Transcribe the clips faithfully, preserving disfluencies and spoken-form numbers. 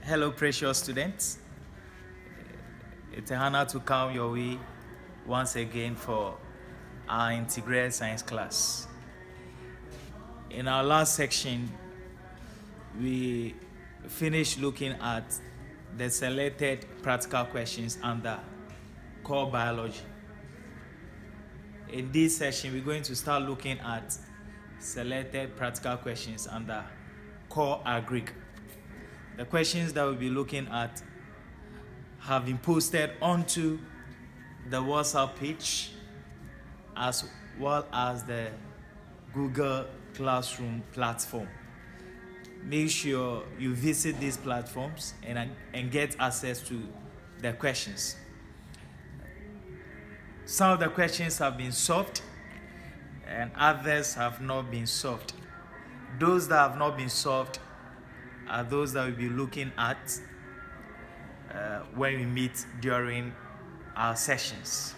Hello, precious students. It's a honor to come your way once again for our integrated science class. In our last section, we finished looking at the selected practical questions under core biology. In this session, we're going to start looking at selected practical questions under core agric. The questions that we'll be looking at have been posted onto the WhatsApp page as well as the Google Classroom platform. Make sure you visit these platforms and, and get access to the questions. Some of the questions have been solved and others have not been solved. Those that have not been solved are those that we'll be looking at uh, when we meet during our sessions.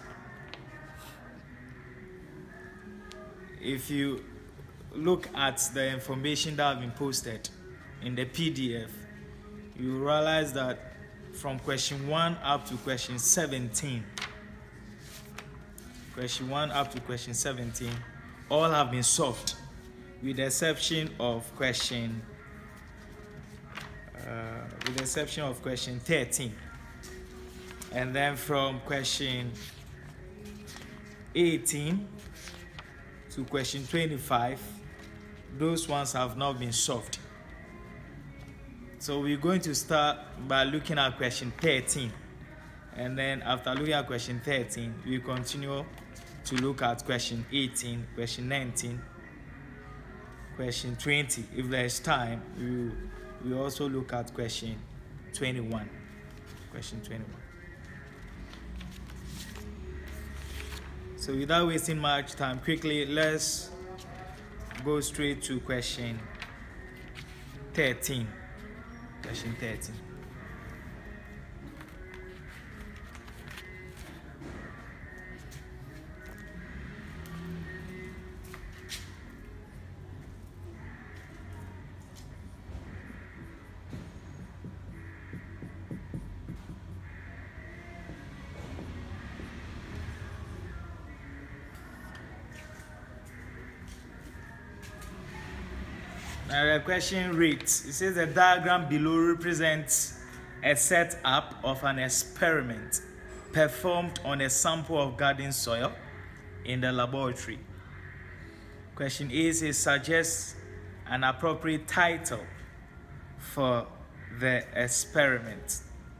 If you look at the information that have been posted in the P D F, you realize that from question one up to question seventeen, question one up to question seventeen, all have been solved, with the exception of question Uh, with the exception of question thirteen. And then from question eighteen to question twenty-five, those ones have not been solved. So we're going to start by looking at question thirteen. And then after looking at question thirteen, we continue to look at question eighteen, question nineteen, question twenty. If there's time, we will We also look at question twenty-one. Question twenty-one. So without wasting much time, quickly, let's go straight to question thirteen. Question thirteen. Now the question reads, it says the diagram below represents a setup of an experiment performed on a sample of garden soil in the laboratory. Question A says suggests an appropriate title for the experiment.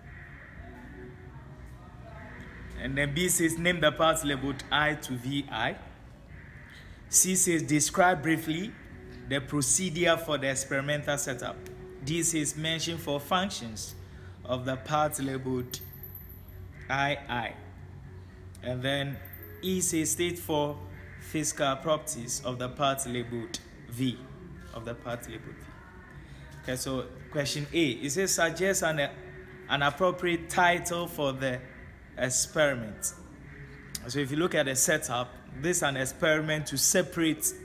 And then B says name the parts labeled I to V I. C says describe briefly the procedure for the experimental setup. This is mentioned for functions of the part labeled I I. And then E says state for physical properties of the part labeled V. Of the part labeled V. Okay, so question A, it says suggest an, an appropriate title for the experiment. So if you look at the setup, this is an experiment to separate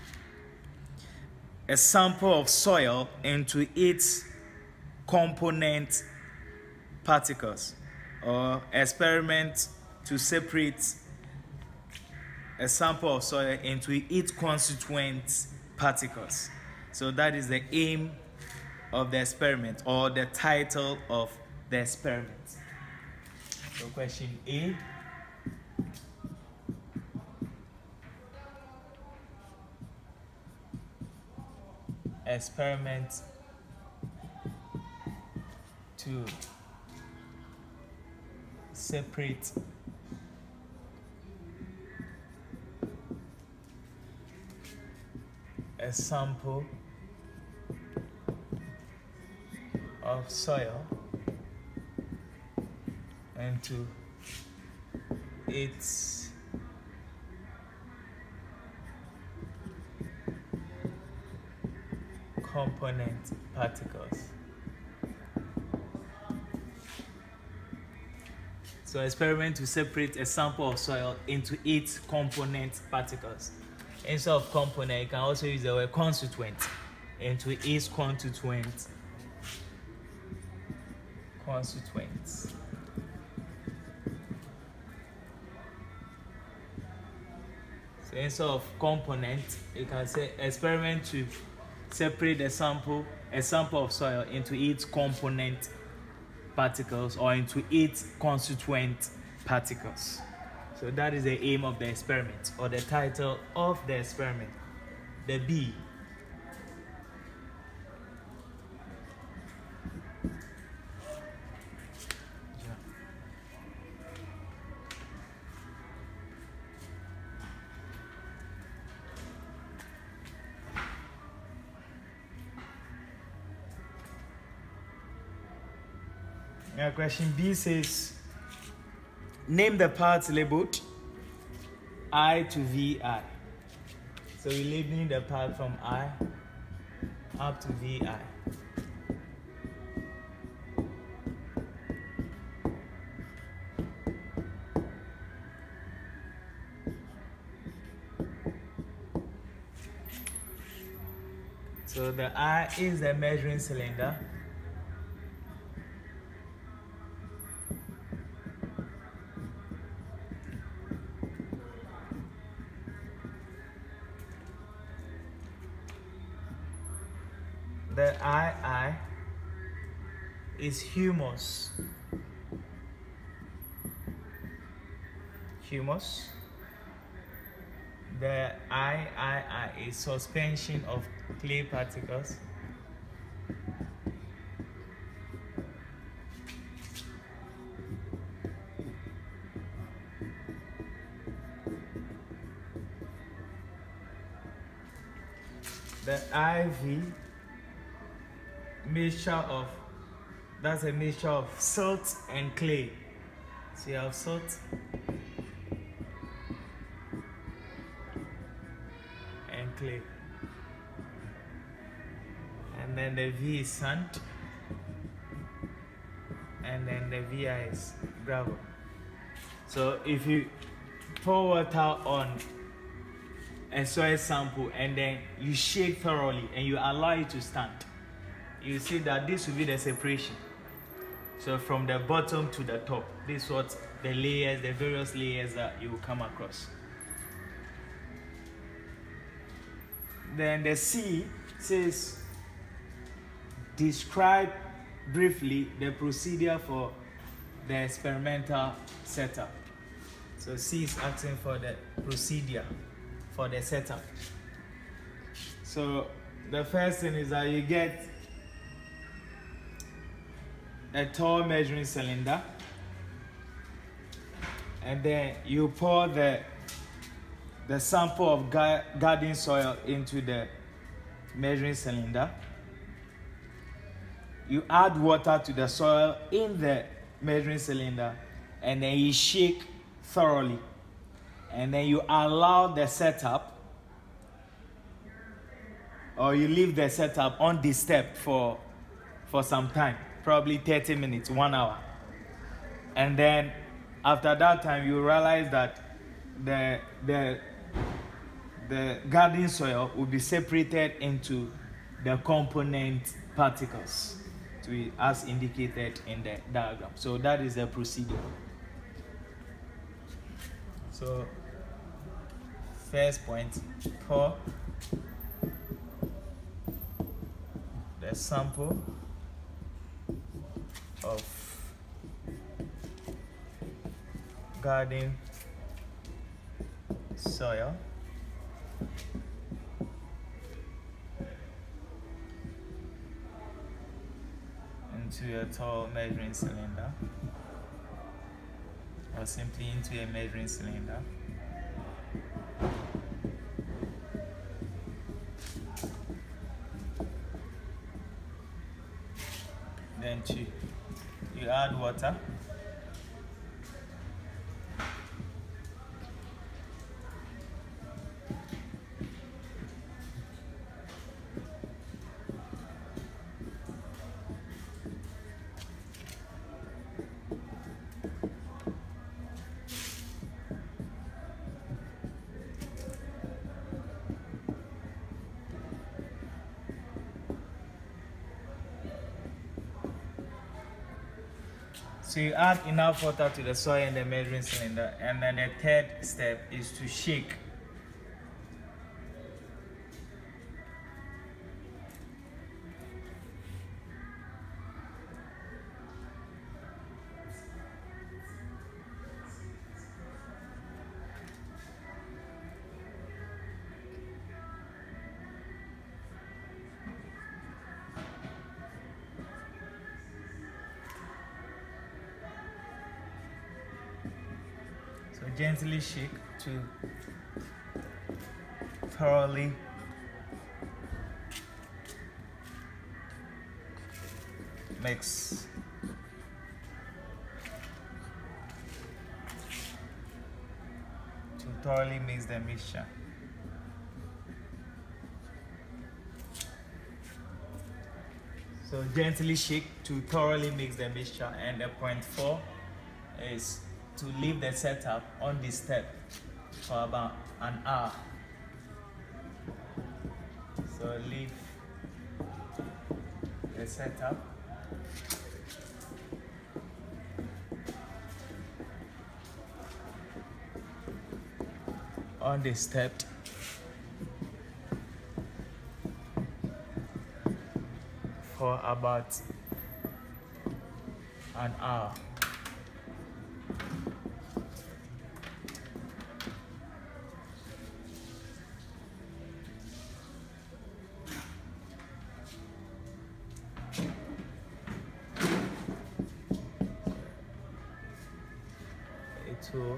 a sample of soil into its component particles, or experiment to separate a sample of soil into its constituent particles. So that is the aim of the experiment, or the title of the experiment. So question A. Experiment to separate a sample of soil into its component particles. So experiment to separate a sample of soil into its component particles. Instead of component, you can also use the word constituent. Into its constituent constituents. So instead of component, you can say experiment to separate the sample, a sample of soil into eight component particles or into eight constituent particles. So that is the aim of the experiment, or the title of the experiment. The B. Now question B says, name the parts labeled I to V I. So we're labeling the part from I up to V I. So the I is the measuring cylinder. The I I is humus. Humus. The I I I is suspension of clay particles. The I V, mixture of, that's a mixture of salt and clay. So you have salt and clay. And then the V is sand. And then the V I is gravel. So if you pour water on a soil sample and then you shake thoroughly and you allow it to stand, you see that this will be the separation. So from the bottom to the top, this is what the layers, the various layers that you will come across. Then the C says, describe briefly the procedure for the experimental setup. So C is asking for the procedure for the setup. So the first thing is that you get a tall measuring cylinder, and then you pour the the sample of ga garden soil into the measuring cylinder. You add water to the soil in the measuring cylinder, and then you shake thoroughly, and then you allow the setup, or you leave the setup undisturbed for for some time, probably thirty minutes, one hour. And then after that time, you realize that the the the garden soil will be separated into the component particles, to be as indicated in the diagram. So that is the procedure. So first point, pour the sample of garden soil into a tall measuring cylinder, or simply into a measuring cylinder. Then two, you add water. So you add enough water to the soil in the measuring cylinder, and then the third step is to shake. So gently shake to thoroughly mix. To thoroughly mix the mixture. So gently shake to thoroughly mix the mixture, and the point four is to leave the setup on this step for about an hour. So leave the setup on this step for about an hour. It will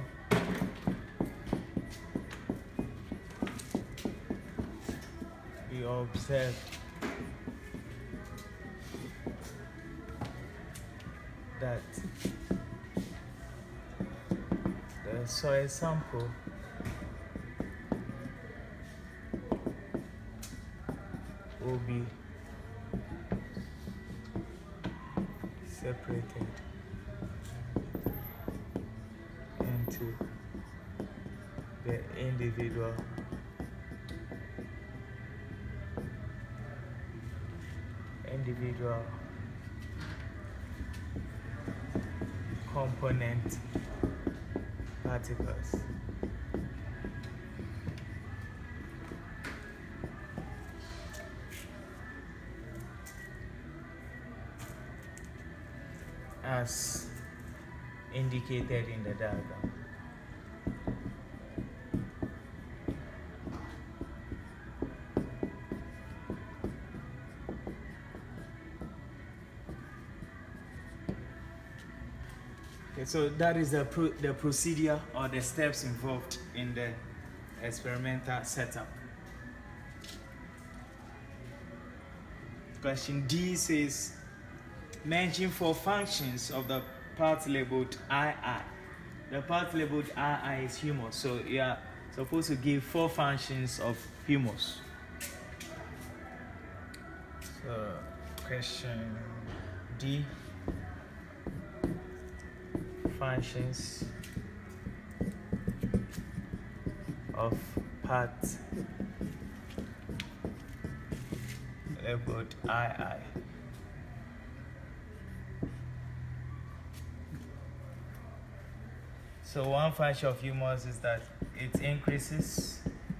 be observed that the soil sample will be separated into the individual individual component particles. As indicated in the diagram. Okay, so that is the, pro the procedure or the steps involved in the experimental setup. Question D says, mention four functions of the part labeled I I. The part labeled I I is humus, so you are supposed to give four functions of humus. So, question D, functions of part labeled I I. So one function of humus is that it increases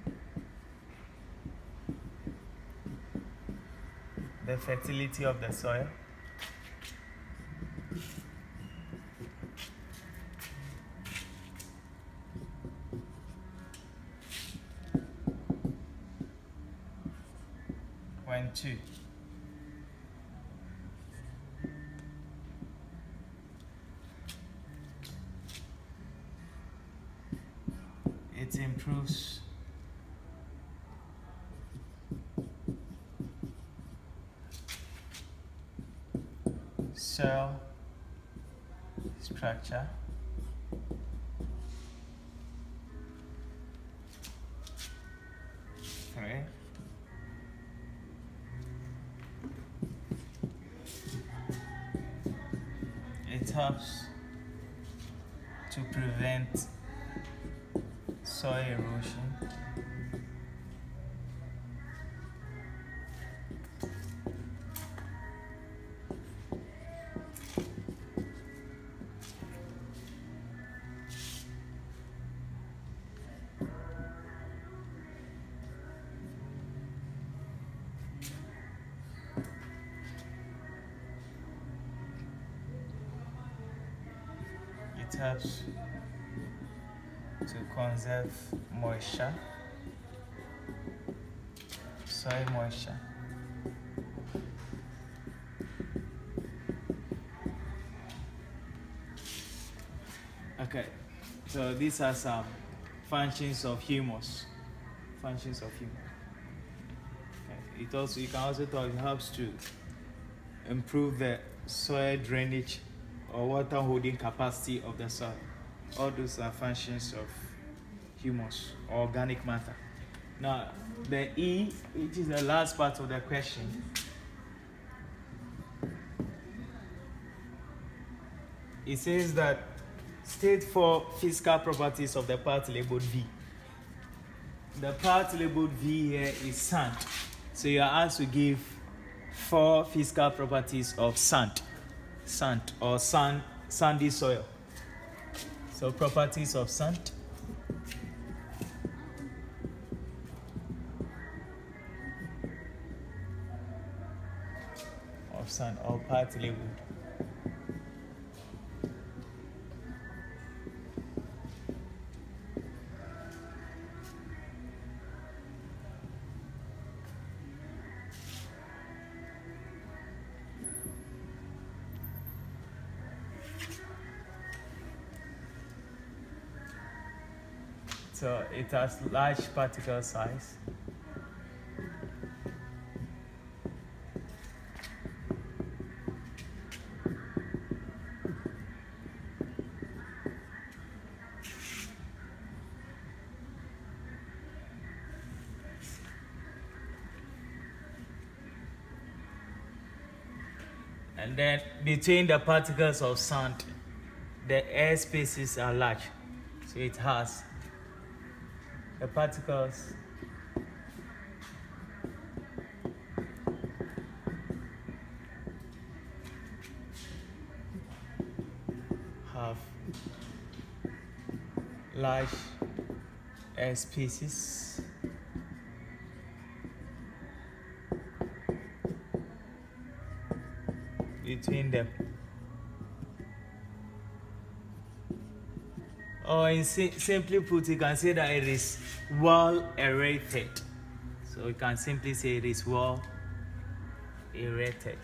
the fertility of the soil. When two, it improves cell structure. Three, it helps to prevent soil erosion. It helps to conserve moisture, soil moisture. Okay, so these are some functions of humus. Functions of humus. Okay. It also, you can also talk, it helps to improve the soil drainage or water holding capacity of the soil. All those are functions of humus or organic matter. Now, the E, which is the last part of the question, it says that state four physical properties of the part labeled V. The part labeled V here is sand. So you are asked to give four physical properties of sand, sand or sand, sandy soil. So properties of sand. Of sand or part labeled. So it has large particle size. And then between the particles of sand, the air spaces are large. So it has the particles have large air spaces. Between them. Or in si simply put, you can say that it is well aerated. So you can simply say it is well aerated.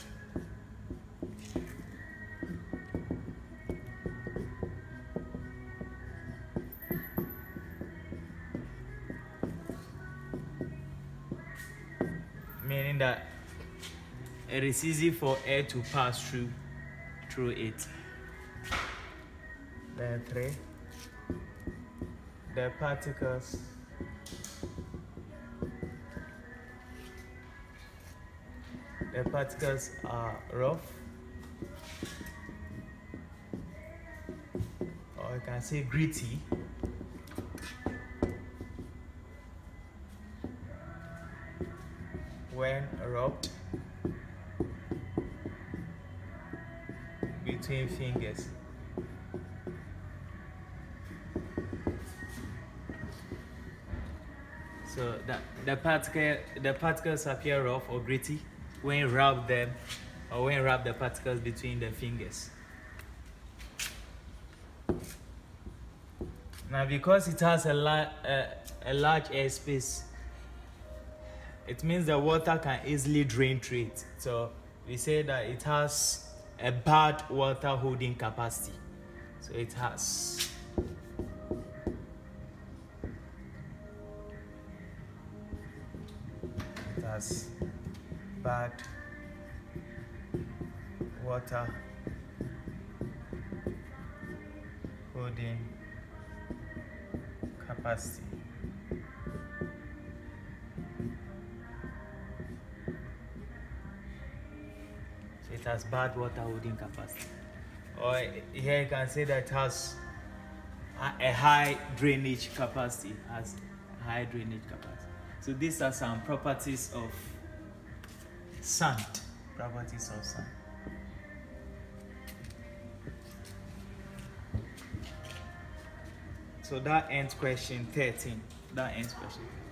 Meaning that it is easy for air to pass through through it. Then three, the particles the particles are rough, or you can say gritty. When rubbed between fingers. So that the particle the particles appear rough or gritty when you rub them, or when you rub the particles between the fingers. Now, because it has a, la uh, a large airspace, it means the water can easily drain through it. So we say that it has a bad water holding capacity. So it has it has bad water holding capacity. So it has bad water holding capacity. Or here you can say that it has a high drainage capacity, has high drainage capacity. So these are some properties of sand. Properties of sand. So that ends question thirteen. That ends question thirteen.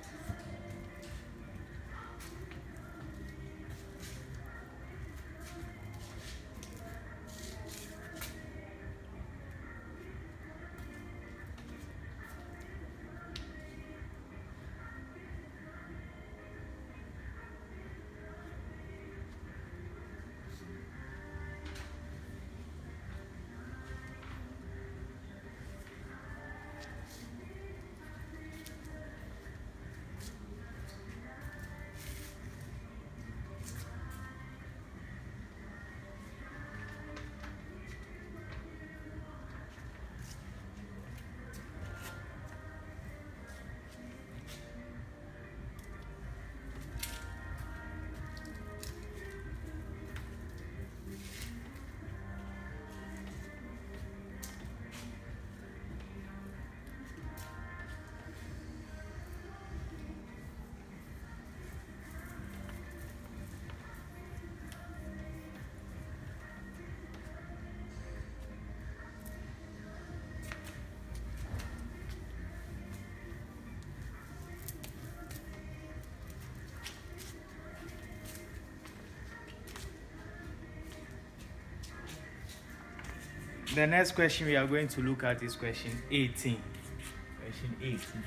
the next question we are going to look at is question eighteen. Question eighteen.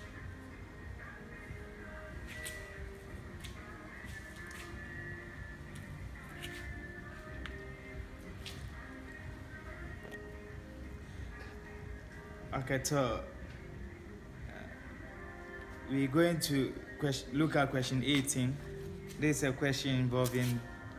Okay, so uh, we're going to question, look at question eighteen. This is a question involving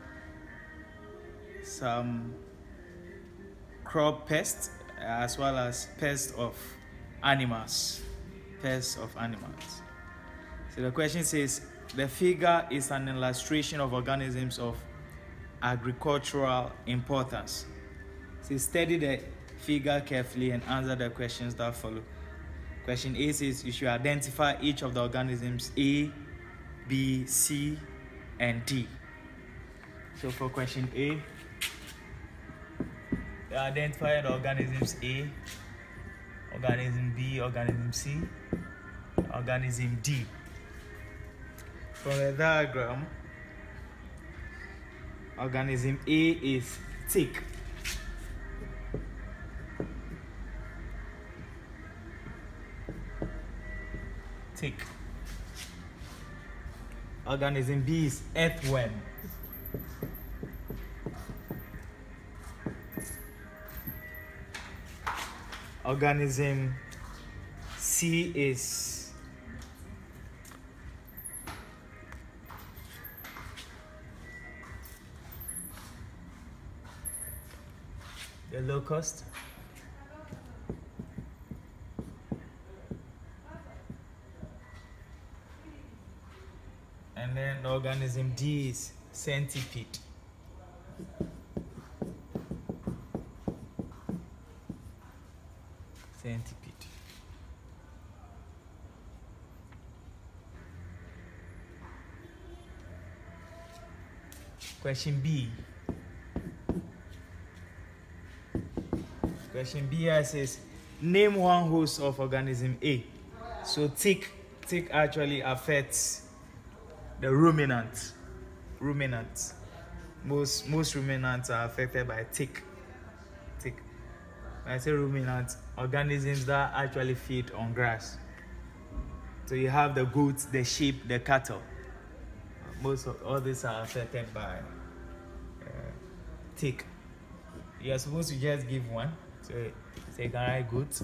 some crop pests as well as pests of animals. Pests of animals. So the question says, the figure is an illustration of organisms of agricultural importance. So study the figure carefully and answer the questions that follow. Question A says you should identify each of the organisms A, B, C, and D. So for question A, identify the organisms A, organism B, organism C, organism D. From the diagram, organism A is tick. Tick. Organism B is earthworm. Organism C is the locust. And then organism D is centipede. Centipede. Question B. Question B says, name one host of organism A. So tick, tick actually affects the ruminants. Ruminants. Most most ruminants are affected by tick. Tick. When I say ruminants, organisms that actually feed on grass. So you have the goats, the sheep, the cattle. Most of all these are affected by uh, tick. You are supposed to just give one. So say, can I goat?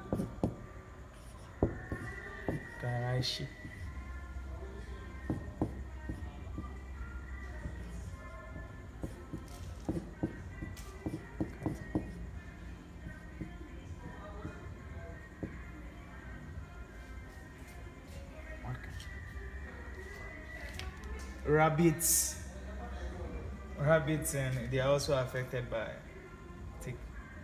Can I sheep? Rabbits, rabbits, and they are also affected by tick.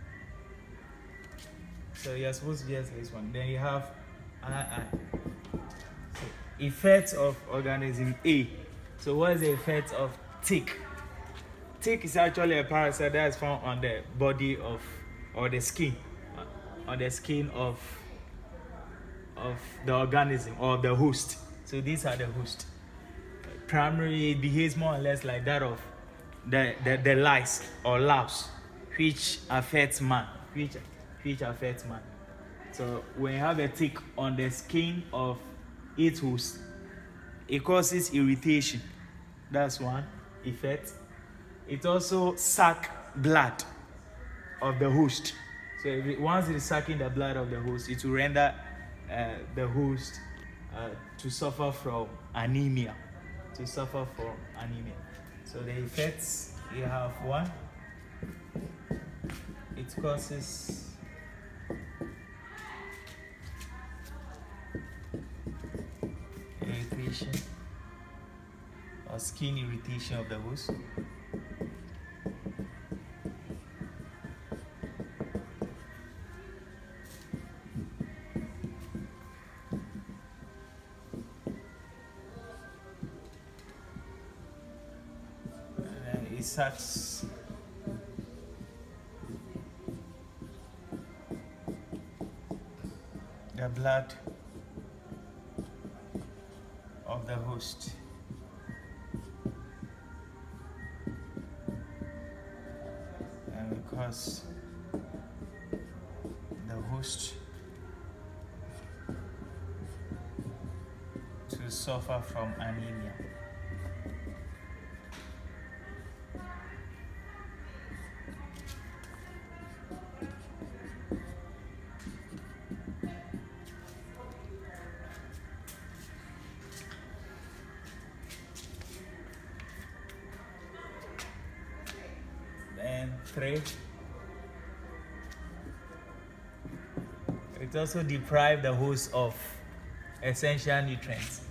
So you're supposed to just this one. Then you have I I. So effects of organism A. So what is the effect of tick? Tick is actually a parasite that is found on the body of or the skin, on the skin of of the organism or the host. So these are the host. Primarily, it behaves more or less like that of the, the, the lice or louse, which affects man, which, which affects man. So when you have a tick on the skin of its host, it causes irritation. That's one effect. It also sucks blood of the host. So if it, once it is sucking the blood of the host, it will render uh, the host uh, to suffer from anemia. To suffer from anemia. So the effects, you have one, it causes irritation or skin irritation of the host. It sucks the blood of the host. And because host to suffer from anemia. Then three, it also deprives the host of essential nutrients.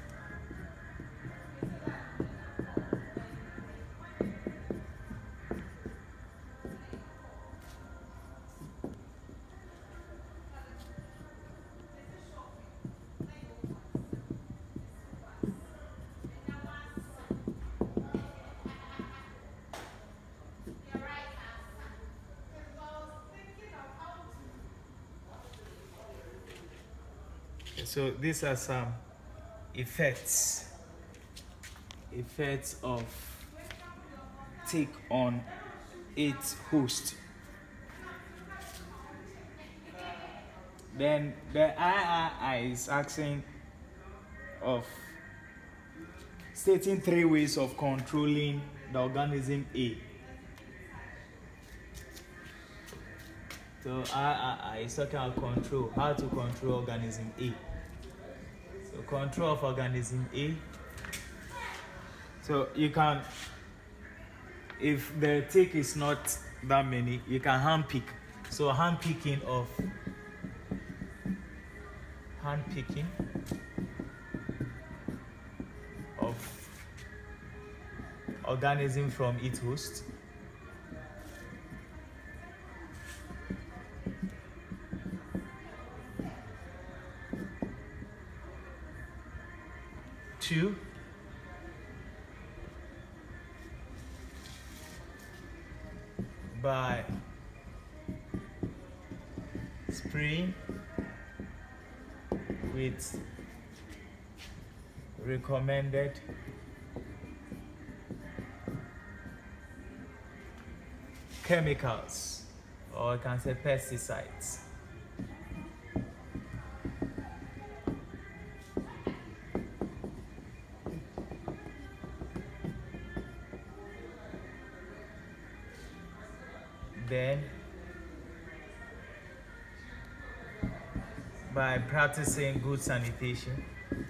So these are some effects effects of tick on its host. Then the I R I is asking of stating three ways of controlling the organism A. So I R I is talking about control, how to control organism A. So control of organism A. So you can, if the tick is not that many, you can hand pick. So hand picking of hand picking of organism from its host. Two, by spraying with recommended chemicals, or I can say pesticides. Then, by practicing good sanitation,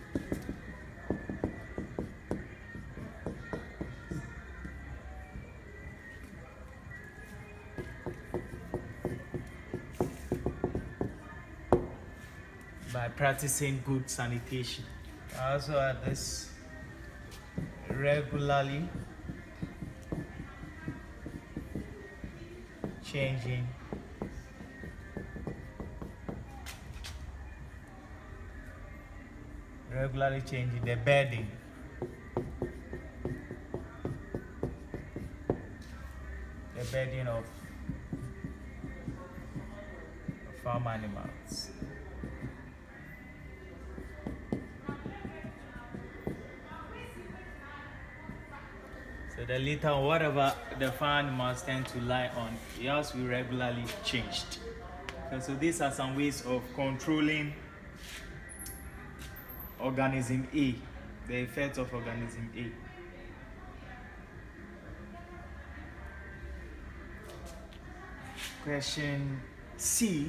by practicing good sanitation. I also add this regularly changing regularly changing the bedding the bedding of farm animals. So the litter, whatever the farm animals tend to lie on, it has to be regularly changed. Okay, so these are some ways of controlling organism A, the effects of organism A. Question C.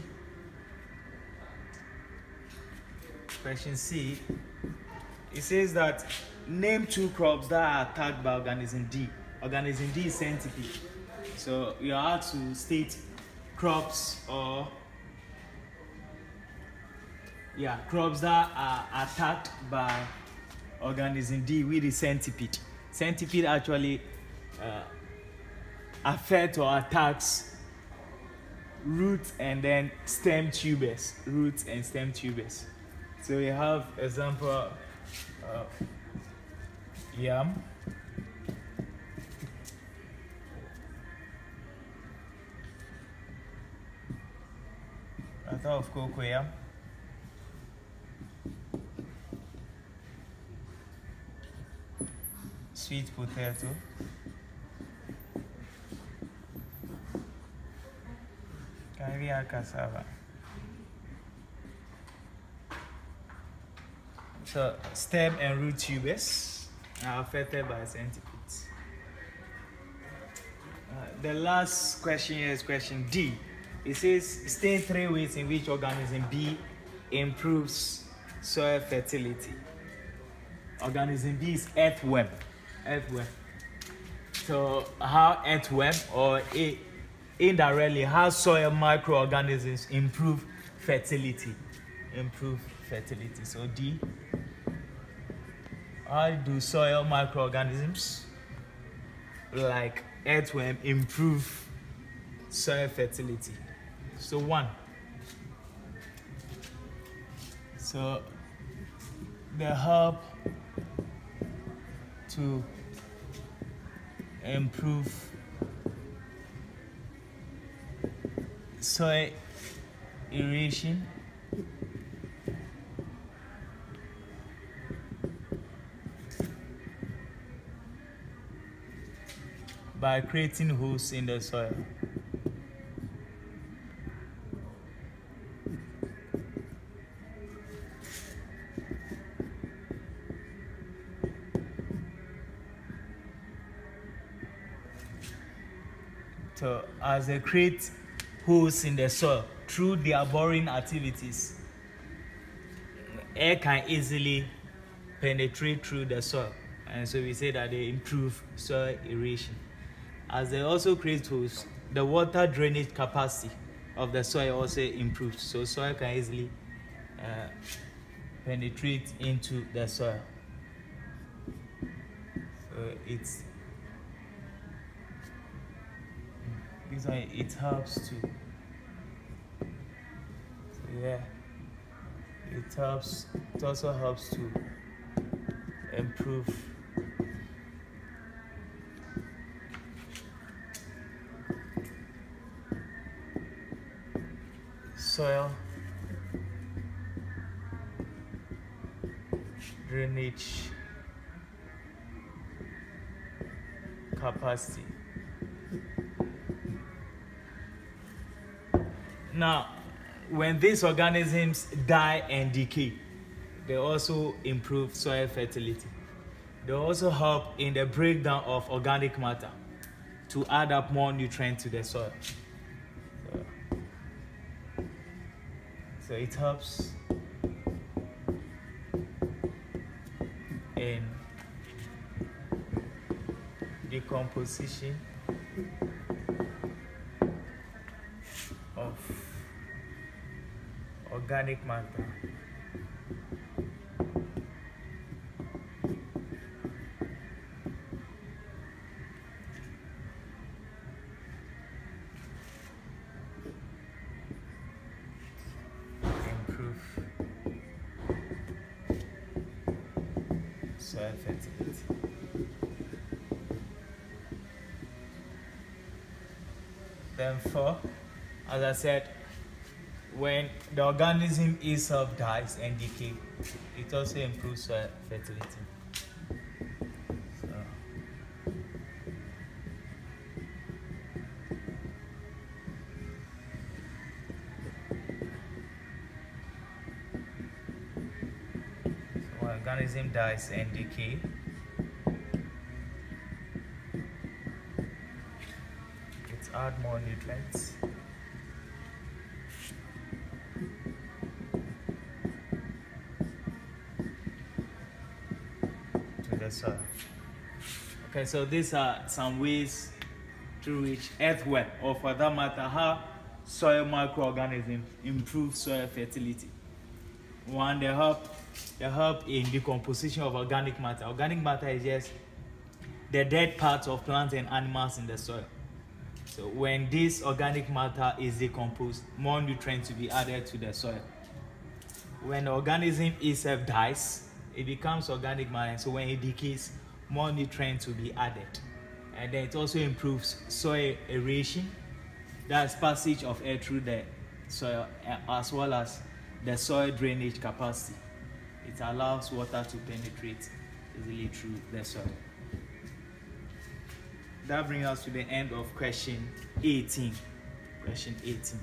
Question C. It says that name two crops that are attacked by organism D. Organism D is centipede. So you are asked to state crops or yeah crops that are attacked by organism D with the centipede. Centipede actually uh, affects or attacks roots and then stem tubers. Roots and stem tubers. So we have example uh, yam, I thought of cocoyam, sweet potato, caviar cassava. So stem and root tubers are affected by centipedes. Uh, the last question here is question D. It says, state three ways in which organism B improves soil fertility. Organism B is earthworm. Earthworm. So how earthworm or a, indirectly how soil microorganisms improve fertility. Improve fertility. So D. How do soil microorganisms like earthworm improve soil fertility? So one. So they help to improve soil aeration by creating holes in the soil. So as they create holes in the soil through their boring activities, air can easily penetrate through the soil, and so we say that they improve soil aeration. As they also create holes, the water drainage capacity of the soil also improves, so soil can easily uh, penetrate into the soil. So it's this one, it helps to so yeah it helps it also helps to improve soil drainage capacity. Now, when these organisms die and decay, they also improve soil fertility. They also help in the breakdown of organic matter to add up more nutrients to the soil. So, so it helps in decomposition of organic matter. Improve soil fertility. Then four, as I said, when the organism itself dies and decays, it also improves soil fertility. So, so when organism dies and decays, it adds more nutrients. Soil. Okay, so these are some ways through which earthworm, or for that matter, how soil microorganisms improve soil fertility. One, they help, they help in decomposition of organic matter. Organic matter is just the dead parts of plants and animals in the soil. So when this organic matter is decomposed, more nutrients will be added to the soil. When the organism itself dies, it becomes organic matter, so when it decays, more nutrients will be added. And then it also improves soil aeration, that's passage of air through the soil, as well as the soil drainage capacity. It allows water to penetrate easily through the soil. That brings us to the end of question eighteen. Question eighteen.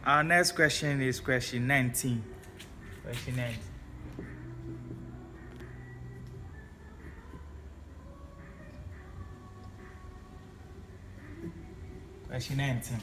Our next question is question nineteen. Question nineteen. Question nineteen.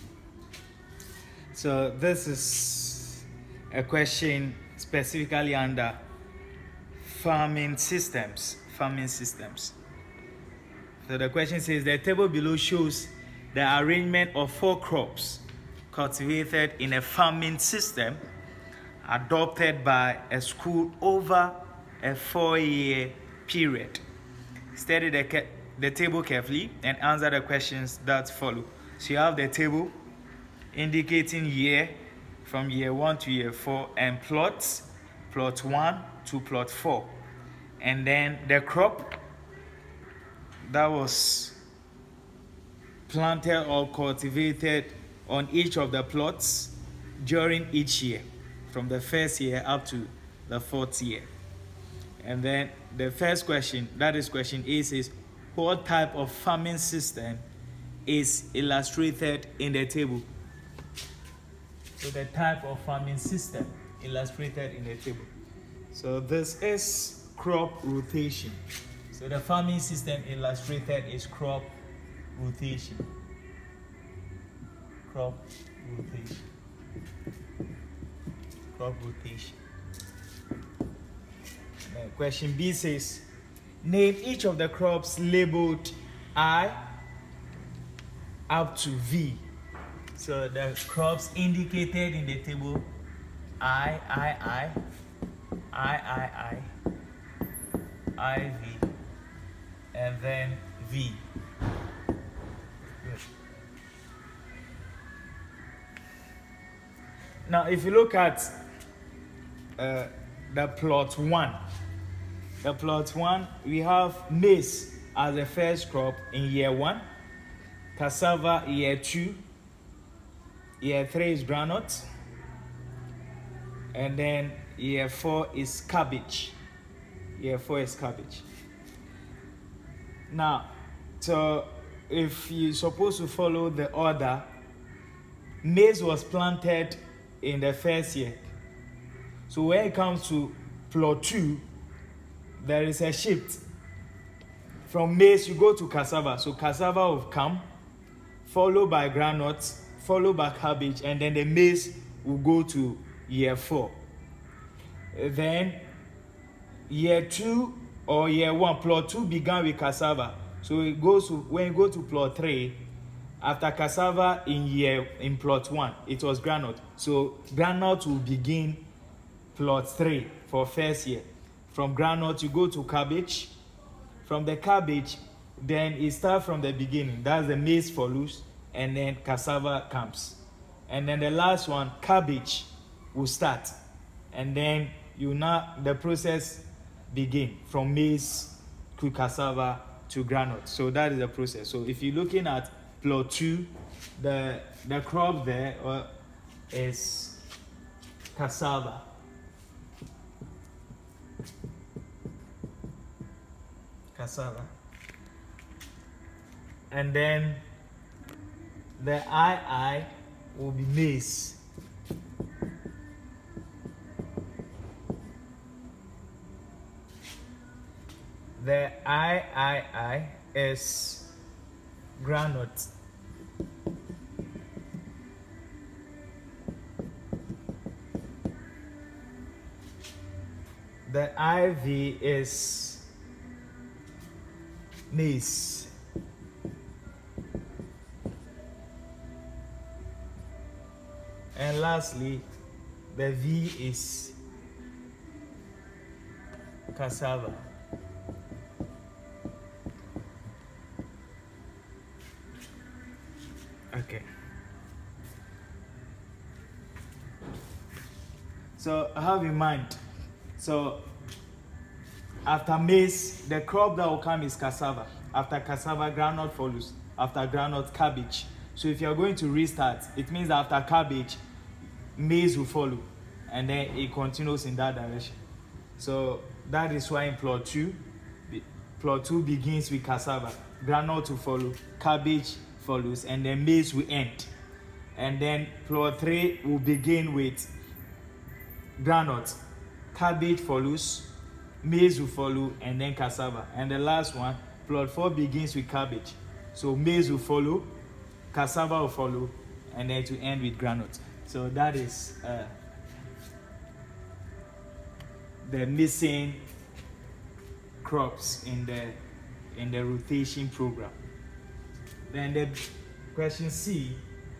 So this is a question specifically under farming systems. Farming systems. So the question says the table below shows the arrangement of four crops cultivated in a farming system adopted by a school over a four-year period. Study the, the table carefully and answer the questions that follow. So you have the table indicating year from year one to year four and plots, plot one to plot four. And then the crop that was planted or cultivated on each of the plots during each year, from the first year up to the fourth year. And then the first question, that is question A, says, what type of farming system is illustrated in the table? So the type of farming system illustrated in the table. So this is crop rotation. So the farming system illustrated is crop rotation. Crop rotation. Crop rotation. Now, question B says, name each of the crops labeled I up to V. So the crops indicated in the table I, I, I, I, I, I, I, V, and then V. Good. Now, if you look at uh, the plot one, the plot one, we have maize as the first crop in year one, cassava year two, year three is groundnut, and then year four is cabbage. Year four is cabbage. Now, so if you're supposed to follow the order, maize was planted in the first year. So when it comes to plot two, there is a shift. From maize, you go to cassava. So cassava will come, followed by groundnut, followed by cabbage, and then the maize will go to year four. Then year two or year one, plot two began with cassava. So it goes to, when you go to plot three, after cassava in year in plot one, it was groundnut. So groundnut will begin plot three for first year. From groundnut, you go to cabbage. From the cabbage, then it starts from the beginning. That's the maize follows, and then cassava comes. And then the last one, cabbage, will start. And then you now, the process begin from maize to cassava to groundnut. So that is the process. So if you're looking at plot two, the, the crop there uh, is cassava. Cassava. And then the I I will be maize. The I I I is groundnut. The I V is maize. And lastly, the V is cassava. Okay. So have in mind, so after maize, the crop that will come is cassava. After cassava, groundnut follows. After groundnut, cabbage. So if you are going to restart, it means that after cabbage, maize will follow, and then it continues in that direction. So that is why in plot two, plot two begins with cassava, groundnut to follow, cabbage follows, and then maize will end. And then plot three will begin with groundnut. Cabbage follows, maize will follow, and then cassava. And the last one, plot four begins with cabbage. So maize will follow, cassava will follow, and then to end with groundnut. So that is uh, the missing crops in the in the rotation program. Then the question C.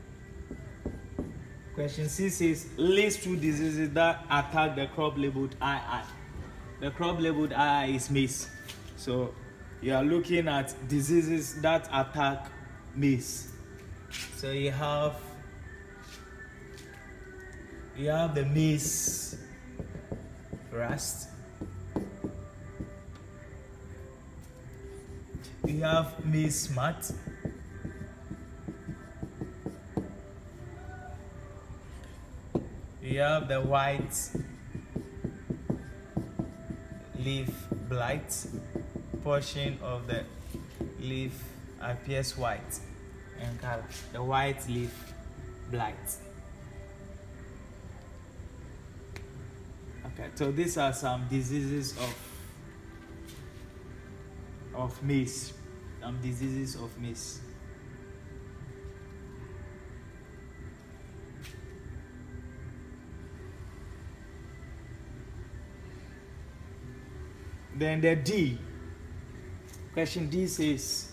Question C says list two diseases that attack the crop labeled I I. The crop labeled I I is maize. So you are looking at diseases that attack maize. So you have you have the maize rust. You have maize smut. You have the white leaf blight. Portion of the leaf appears white in color. The white leaf blight. Okay, so these are some diseases of of maize. Some diseases of maize. Then the D. Question D says,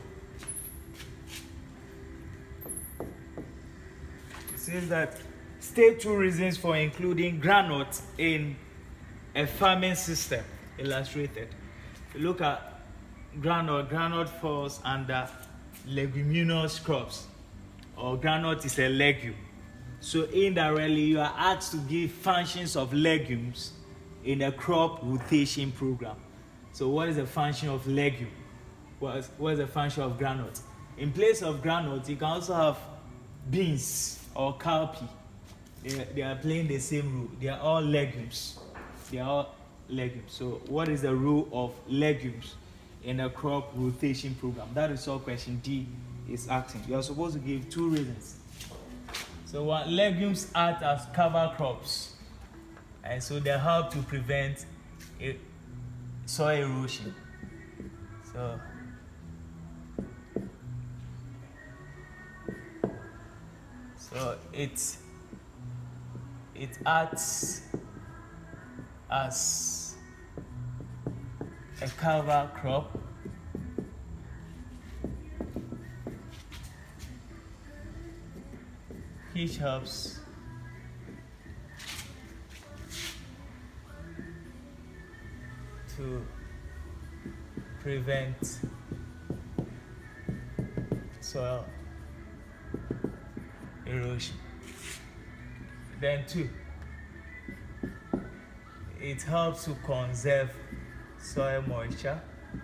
it says that state two reasons for including groundnut in a farming system. Illustrated. You look at groundnut. Groundnut falls under leguminous crops, or groundnut is a legume. So indirectly, you are asked to give functions of legumes in a crop rotation program. So what is the function of legume? What is, what is the function of groundnut? In place of groundnut, you can also have beans or cowpea. They, they are playing the same role. They are all legumes. They are all legumes. So what is the role of legumes in a crop rotation program? That is all question D is asking. You are supposed to give two reasons. So what legumes act as cover crops, and so they help to prevent a soil erosion. So so it it acts as a cover crop which helps to prevent soil erosion. Then two, it helps to conserve soil moisture.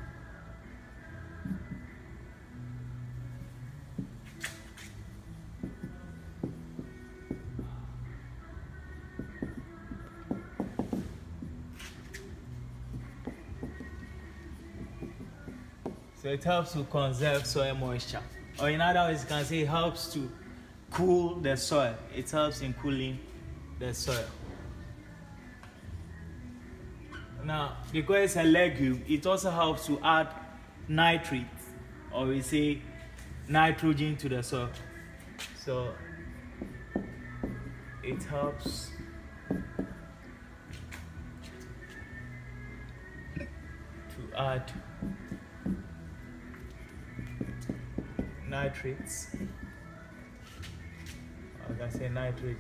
So it helps to conserve soil moisture. Or in other words, you can say it helps to cool the soil. It helps in cooling the soil. Now, because it's a legume, it also helps to add nitrate, or we say nitrogen, to the soil. So it helps to add nitrates, or I can say nitrogen.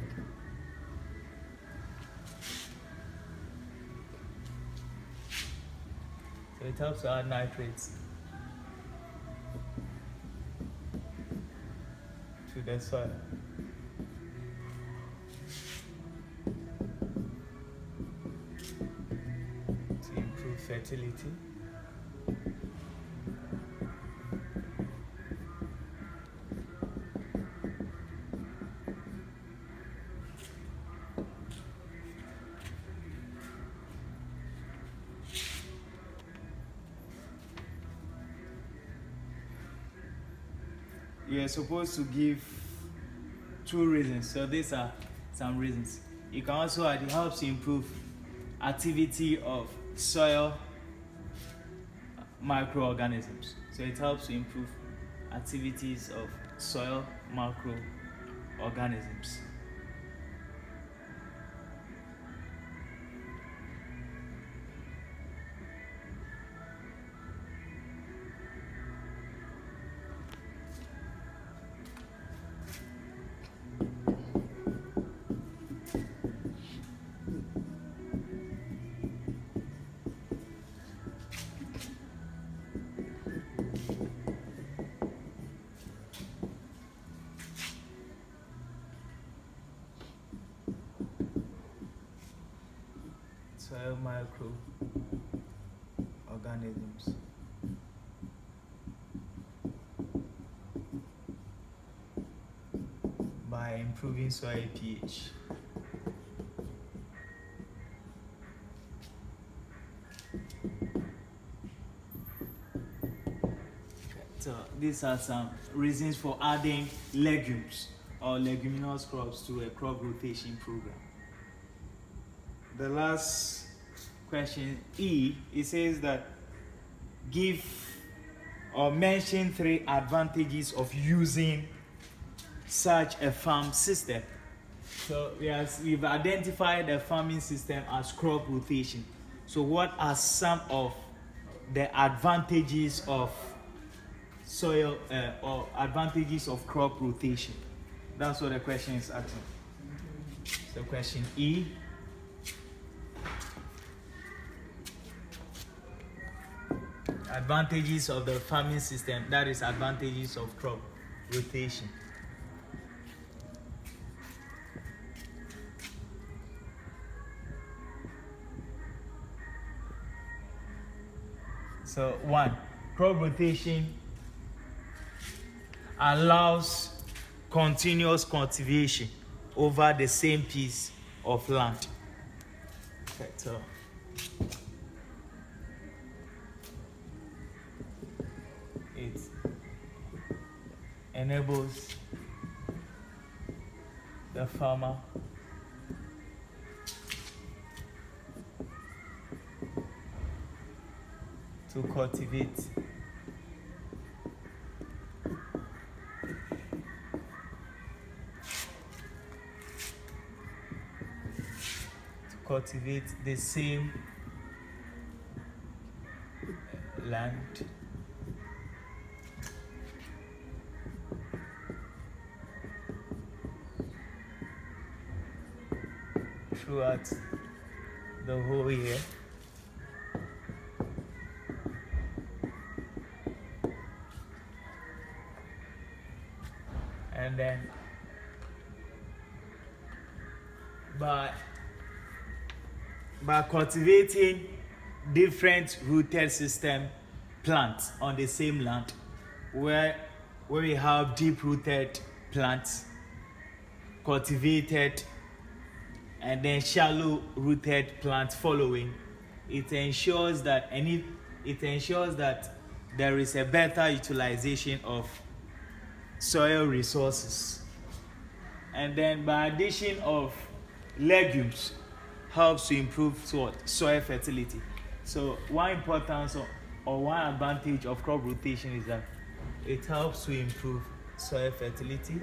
So it helps to add nitrates to the soil. To improve fertility. You're supposed to give two reasons. So these are some reasons. You can also add it helps to improve activity of soil microorganisms. So it helps to improve activities of soil microorganisms. Soil microorganisms. By improving soil pH. So these are some reasons for adding legumes or leguminous crops to a crop rotation program. The last question, E, it says that give or mention three advantages of using such a farm system. So we have, we've identified the farming system as crop rotation. So what are some of the advantages of soil uh, or advantages of crop rotation? That's what the question is asking. So question E. Advantages of the farming system, that is advantages of crop rotation. So one, crop rotation allows continuous cultivation over the same piece of land. Okay, so it enables the farmer to cultivate to cultivate the same land throughout the whole year. And then by, by cultivating different rooted system plants on the same land, where, where we have deep rooted plants cultivated and then shallow rooted plants following, it ensures that any it ensures that there is a better utilization of soil resources. And then by addition of legumes helps to improve soil fertility. So one importance or, or one advantage of crop rotation is that it helps to improve soil fertility.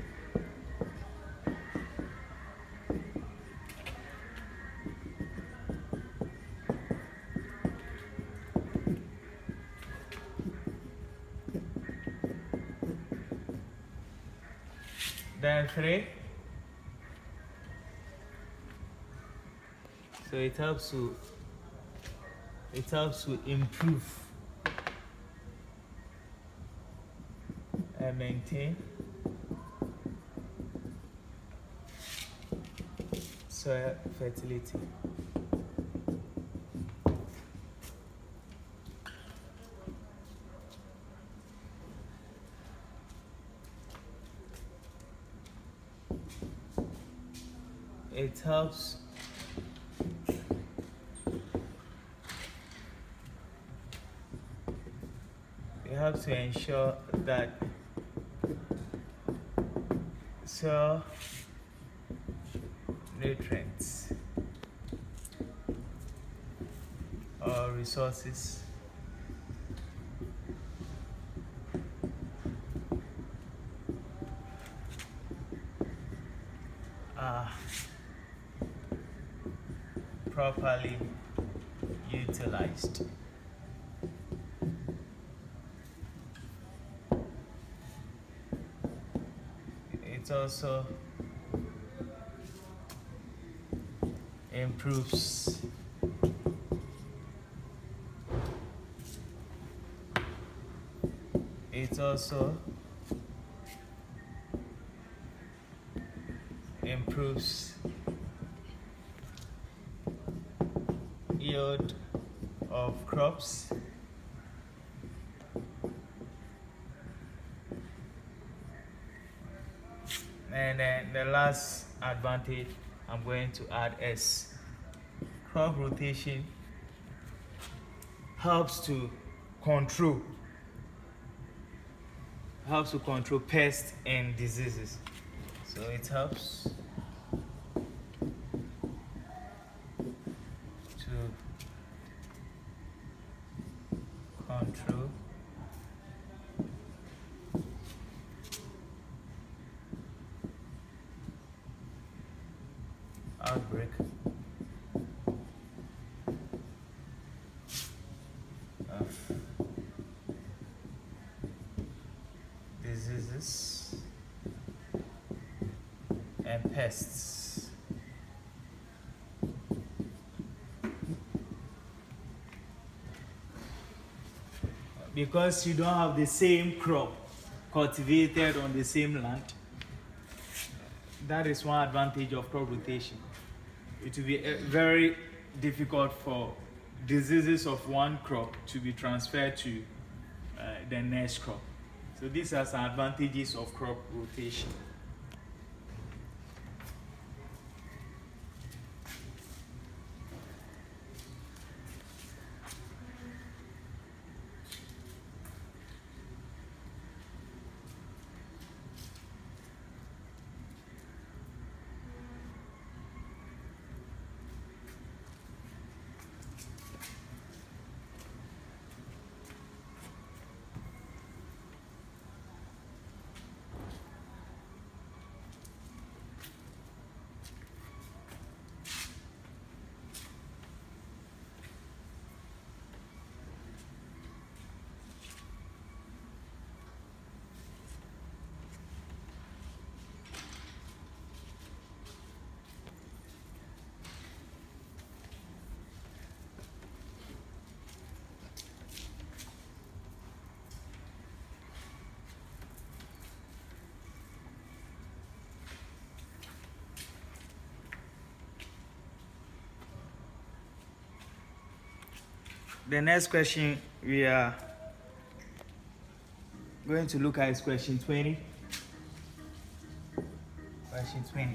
Then three, so it helps to it helps to improve and maintain soil fertility. It helps it helps to ensure that phytonutrients or resources are properly utilized. It also improves it also improves yield of crops and then the last advantage I'm going to add is crop rotation helps to control helps to control pests and diseases. So it helps to control outbreak of diseases and pests. Because you don't have the same crop cultivated on the same land, that is one advantage of crop rotation. It will be very difficult for diseases of one crop to be transferred to uh, the next crop. So these are some advantages of crop rotation. The next question we are going to look at is question twenty. Question twenty.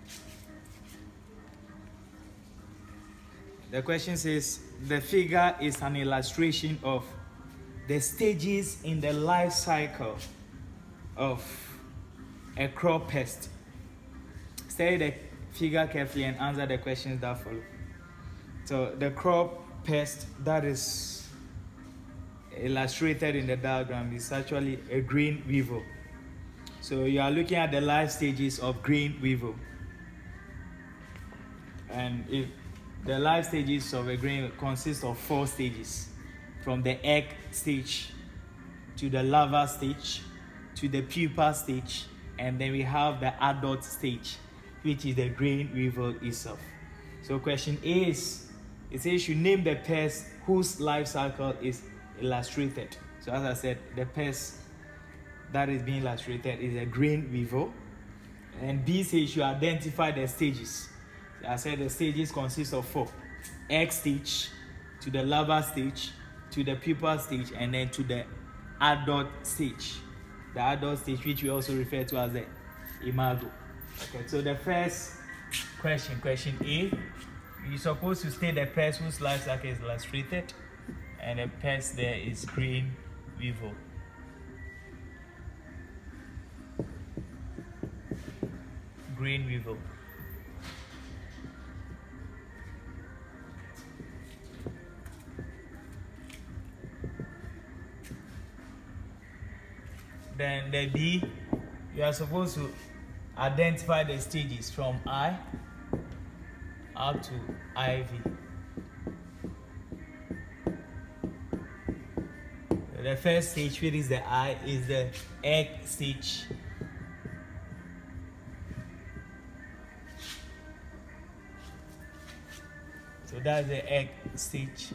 The question says, the figure is an illustration of the stages in the life cycle of a crop pest. Study the figure carefully and answer the questions that follow. So the crop pest that is illustrated in the diagram is actually a green weevil. So you are looking at the life stages of green weevil. And if the life stages of a green consist of four stages, from the egg stage to the larva stage to the pupa stage, and then we have the adult stage, which is the green weevil itself. So question A is, it says you name the pest whose life cycle is illustrated. So as I said, the pest that is being illustrated is a green weevil. And B says you identify the stages. So I said the stages consist of four. Egg stage, to the larva stage, to the pupa stage, and then to the adult stage. The adult stage, which we also refer to as the imago. Okay, so the first question, question A, you're supposed to state the pest whose life cycle is illustrated, and the pest there is green weevil. grain weevil. Then the D, you are supposed to identify the stages from I up to I V. The first stage, which is the I, is the egg stage. So that's the egg stage.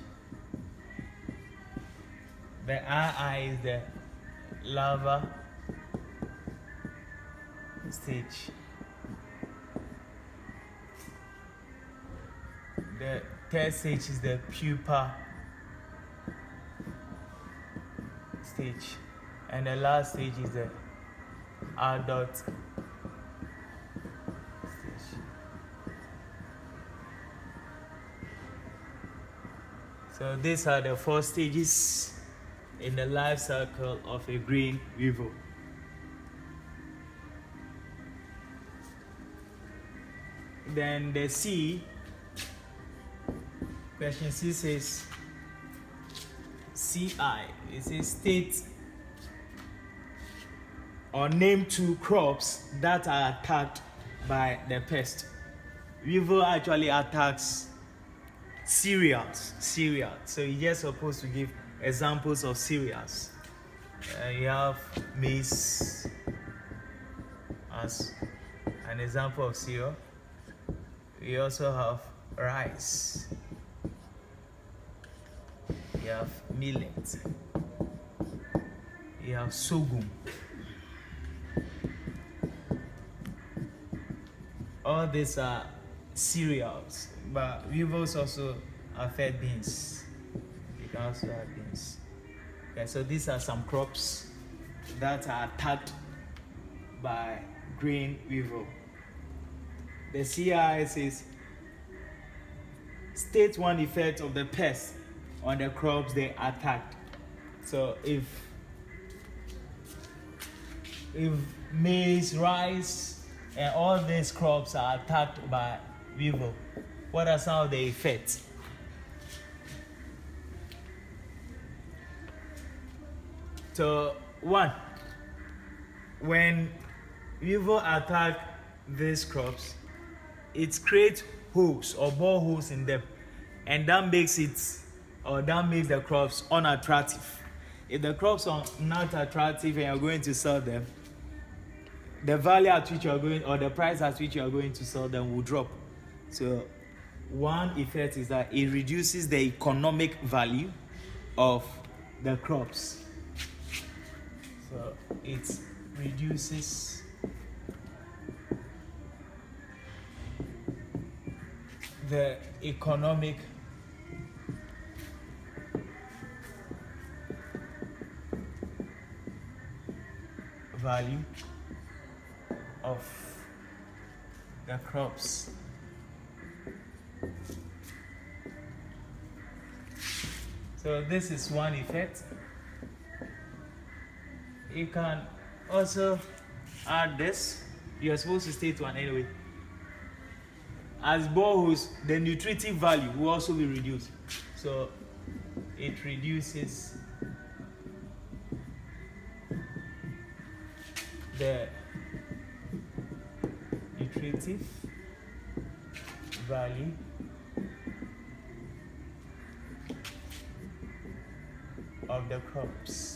The I I is the larva stage. The third stage is the pupa stage, and the last stage is the adult stage. So these are the four stages in the life cycle of a grain weevil. Then the C, question C says C I, it says state or name two crops that are attacked by the pest. Weevil actually attacks cereals, cereals. So you're just supposed to give examples of cereals. Uh, you have maize as an example of cereal. We also have rice. You have millet. You have sorghum. All these are cereals, but weevils also affect beans. You can also have beans. Okay, so these are some crops that are attacked by grain weevil. The C I says state one effect of the pest on the crops they attacked. So if if maize, rice, and all these crops are attacked by weevil, what are some of the effects? So one, when weevil attack these crops, it creates holes or boreholes in them, and that makes it or that makes the crops unattractive. If the crops are not attractive and you're going to sell them, the value at which you're going or the price at which you're going to sell them will drop. So one effect is that it reduces the economic value of the crops. So it reduces the economic value of the crops. So this is one effect. You can also add this. You're supposed to state one anyway. As boreholes, the nutritive value will also be reduced. So it reduces the nutritive value of the crops.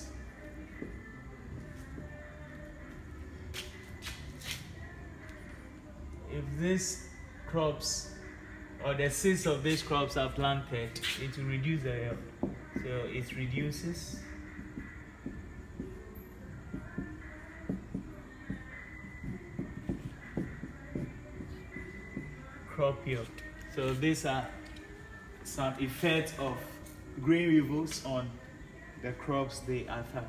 If these crops or the seeds of these crops are planted, it will reduce the yield. So it reduces crop yield. So these are some effects of grain weevils on the crops they attack.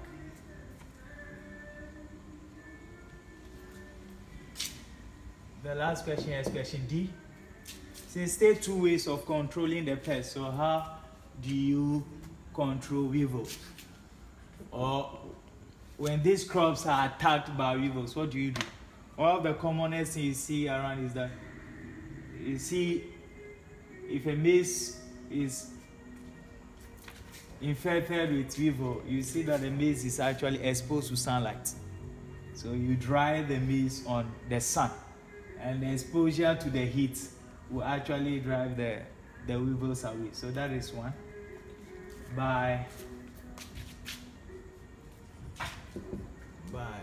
The last question is question D. Since state two ways of controlling the pest. So how do you control weevils? Or when these crops are attacked by weevils, what do you do? one of the commonest things you see around is that you see if a maize is infected with weevil, you see that the maize is actually exposed to sunlight. So you dry the maize on the sun, and the exposure to the heat will actually drive the, the weevils away. So that is one. By, by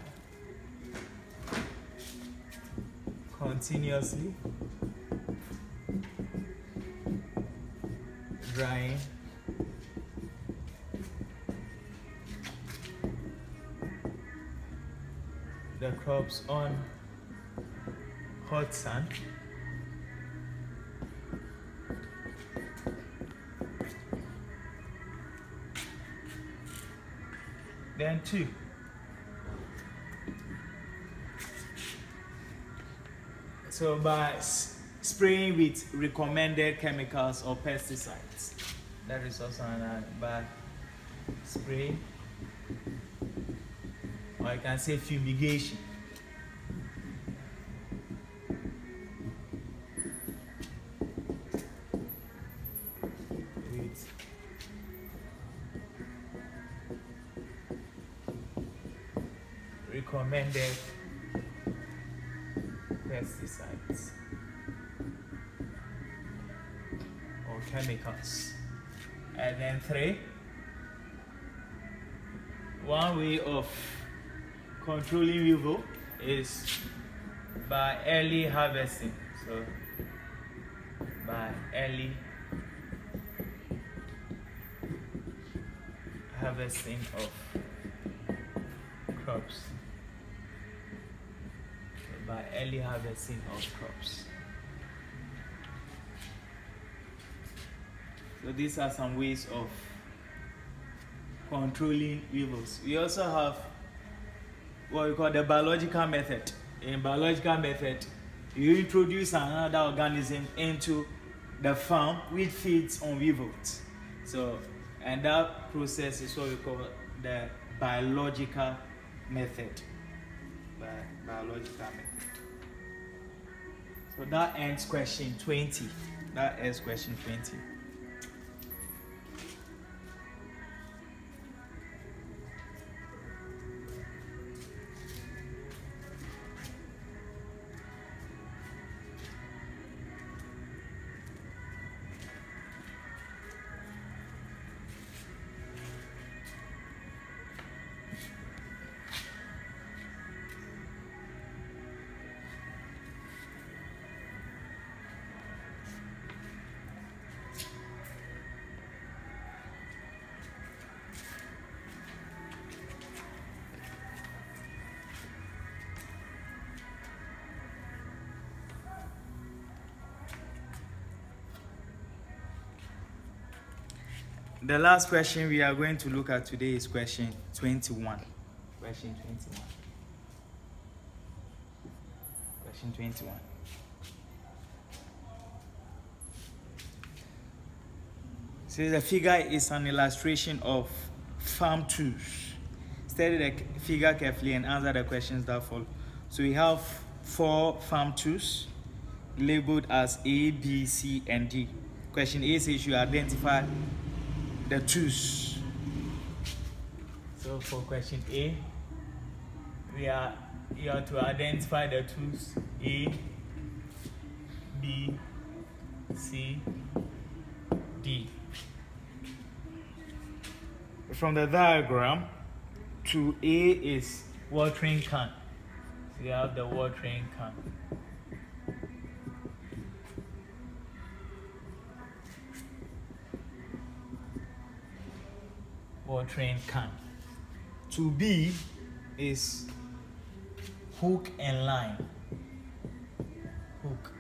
continuously drying the crops on hot sun, then two, so by s spraying with recommended chemicals or pesticides, that is also another. By spray, or I can say fumigation. With recommended pesticides or chemicals. And then three, one way of controlling weevil is by early harvesting. So by early harvesting of crops. So by early harvesting of crops. So these are some ways of controlling weevils. We also have what we call the biological method. In biological method, you introduce another organism into the farm which feeds on weevils. So, and that process is what we call the biological method. Bi biological method. So that ends question twenty. That ends question twenty. The last question we are going to look at today is question twenty-one. Question twenty-one. Question twenty-one. So the figure is an illustration of farm tools. Study the figure carefully and answer the questions that follow. So we have four farm tools labeled as A, B, C, and D. Question A says you identify the tools. So for question A, we are you have to identify the tools A, B, C, D. From the diagram, to A is watering can. So you have the watering can. Watering can. To B is hook and line. Hook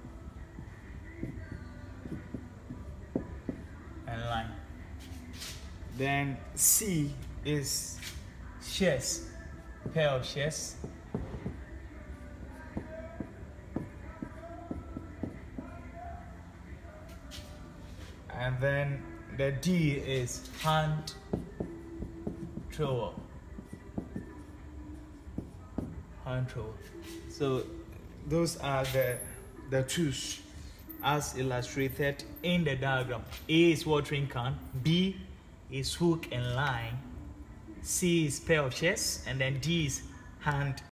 and line. Then C is shears, pair of shears. And then the D is hand trowel. hand throw. So those are the the tools as illustrated in the diagram. A is watering can, B is hook and line, C is pair of chess, and then D is hand